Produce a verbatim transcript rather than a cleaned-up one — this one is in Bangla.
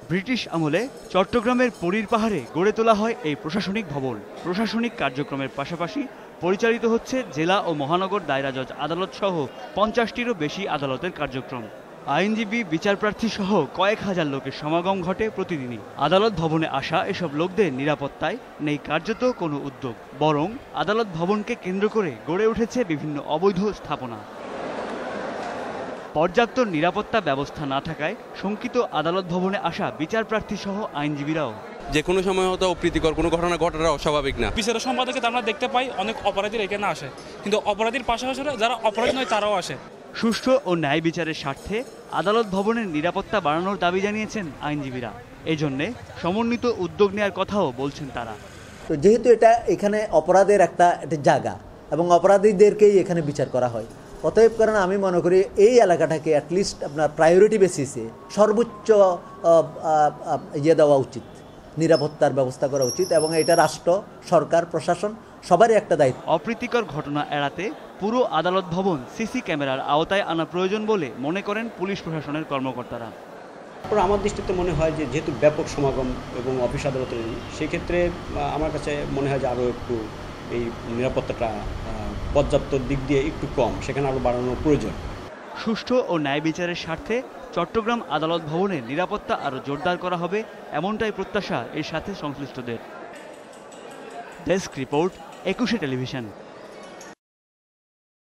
ব্রিটিশ আমলে চট্টগ্রামের পরীর পাহাড়ে গড়ে তোলা হয় এই প্রশাসনিক ভবন। প্রশাসনিক কার্যক্রমের পাশাপাশি পরিচালিত হচ্ছে জেলা ও মহানগর দায়রা জজ আদালত সহ পঞ্চাশটিরও বেশি আদালতের কার্যক্রম। আইনজীবী, বিচারপ্রার্থী সহ কয়েক হাজার লোকের সমাগম ঘটে প্রতিদিনই। আদালত ভবনে আসা এসব লোকদের নিরাপত্তায় নেই কার্যত কোনো উদ্যোগ, বরং আদালত ভবনকে কেন্দ্র করে গড়ে উঠেছে বিভিন্ন অবৈধ স্থাপনা। পর্যাপ্ত নিরাপত্তা ব্যবস্থা না থাকায় শঙ্কিত আদালত ভবনে আসা বিচারপ্রার্থী সহ আইনজীবীরাও যে কোনো সময় হয়তো অপ্রীতিকর কোনো ঘটনা ঘটাটা অস্বাভাবিক না। বিচারের সম্পাদকে আমরা দেখতে পাই অনেক অপরাধীর এখানে আসে, কিন্তু অপরাধীর পাশাপাশি যারা অপরাধী নয় তারাও আসে। সুষ্ঠু ও ন্যায় বিচারের স্বার্থে আদালত ভবনের নিরাপত্তা বাড়ানোর দাবি জানিয়েছেন আইনজীবীরা। এজন্যে সমন্বিত উদ্যোগ নেওয়ার কথাও বলছেন তারা। তো যেহেতু এটা এখানে অপরাধের একটা জায়গা এবং অপরাধীদেরকেই এখানে বিচার করা হয়, অতএব কারণে আমি মনে করি এই এলাকাটাকে অ্যাটলিস্ট আপনার প্রায়োরিটি বেসিসে সর্বোচ্চ ইয়ে দেওয়া উচিত, নিরাপত্তার ব্যবস্থা করা উচিত এবং এটা রাষ্ট্র, সরকার, প্রশাসন সবারই একটা দায়িত্ব। অপ্রীতিকর ঘটনা এড়াতে পুরো আদালত ভবন সিসি ক্যামেরার আওতায় আনা প্রয়োজন বলে মনে করেন পুলিশ প্রশাসনের কর্মকর্তারা। আমার দৃষ্টিতে মনে হয় যে যেহেতু ব্যাপক সমাগম এবং অফিস আদালতের, সেই ক্ষেত্রে আমার কাছে মনে হয় যে আরও একটু এই নিরাপত্তাটা পর্যাপ্ত দিক দিয়ে একটু কম, সেখানে আরও বাড়ানোর প্রয়োজন। সুষ্ঠু ও ন্যায় বিচারের স্বার্থে চট্টগ্রাম আদালত ভবনের নিরাপত্তা আরও জোরদার করা হবে, এমনটাই প্রত্যাশা এর সাথে সংশ্লিষ্টদের। Desk report, Ekushey television.